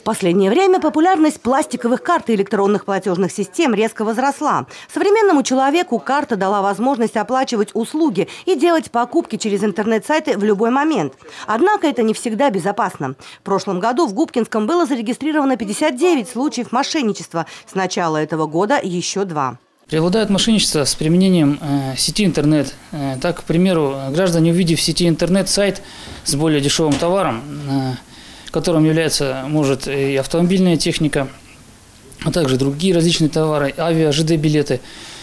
последнее время популярность пластиковых карт и электронных платежных систем резко возросла. Современному человеку карта дала возможность оплачивать услуги и делать покупки через интернет-сайты в любой момент. Однако это не всегда безопасно. В прошлом году в Губкинском было зарегистрировано 59 случаев мошенничества. С начала этого года еще 2. Преобладает мошенничество с применением сети интернет. Так, к примеру, граждане, увидев в сети интернет-сайт с более дешевым товаром, которым является, может, и автомобильная техника, а также другие различные товары, авиа, ЖД-билеты,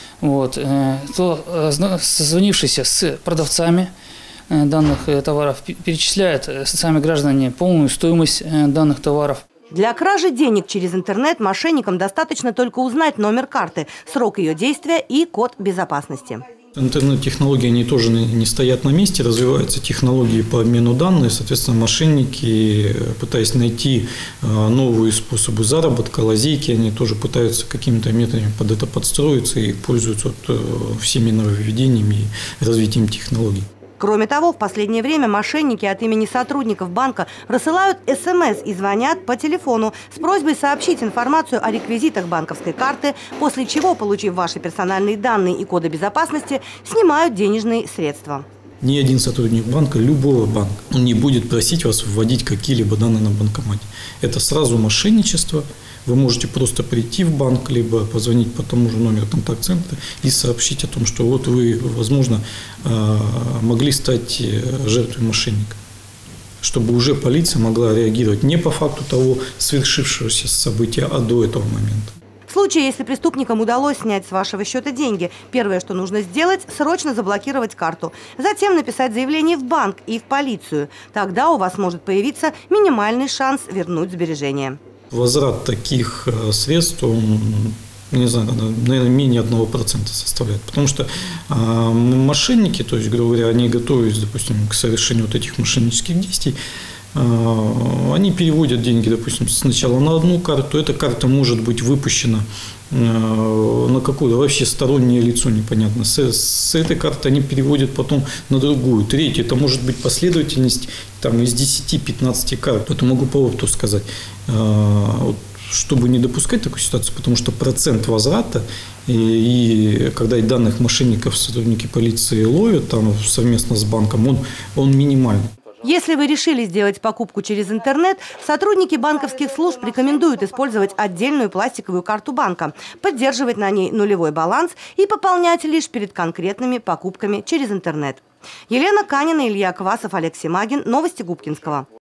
то, созвонившись с продавцами данных товаров, перечисляют сами граждане полную стоимость данных товаров. Для кражи денег через интернет мошенникам достаточно только узнать номер карты, срок ее действия и код безопасности. Интернет-технологии, они тоже не стоят на месте, развиваются технологии по обмену данных. Соответственно, мошенники, пытаясь найти новые способы заработка, лазейки, они тоже пытаются какими-то методами под это подстроиться и пользуются всеми нововведениями и развитием технологий. Кроме того, в последнее время мошенники от имени сотрудников банка рассылают СМС и звонят по телефону с просьбой сообщить информацию о реквизитах банковской карты, после чего, получив ваши персональные данные и коды безопасности, снимают денежные средства. Ни один сотрудник банка, любого банка, он не будет просить вас вводить какие-либо данные на банкомате. Это сразу мошенничество. Вы можете просто прийти в банк, либо позвонить по тому же номеру контакт-центра и сообщить о том, что вот вы, возможно, могли стать жертвой мошенника. Чтобы уже полиция могла реагировать не по факту того свершившегося события, а до этого момента. В случае, если преступникам удалось снять с вашего счета деньги, первое, что нужно сделать – срочно заблокировать карту. Затем написать заявление в банк и в полицию. Тогда у вас может появиться минимальный шанс вернуть сбережения. Возврат таких средств, он, не знаю, наверное, менее 1% составляет. Потому что мошенники, то есть, грубо говоря, они готовятся, допустим, к совершению вот этих мошеннических действий, они переводят деньги, допустим, сначала на одну карту, эта карта может быть выпущена на какое-то вообще стороннее лицо непонятно. С этой карты они переводят потом на другую. Третью, это может быть последовательность там, из 10-15 карт. Это могу по опыту сказать. Чтобы не допускать такую ситуацию, потому что процент возврата, и когда данных мошенников сотрудники полиции ловят там, совместно с банком, он минимальный. Если вы решили сделать покупку через интернет, сотрудники банковских служб рекомендуют использовать отдельную пластиковую карту банка, поддерживать на ней нулевой баланс и пополнять лишь перед конкретными покупками через интернет. Елена Канина, Илья Квасов, Олег Семагин. Новости Губкинского.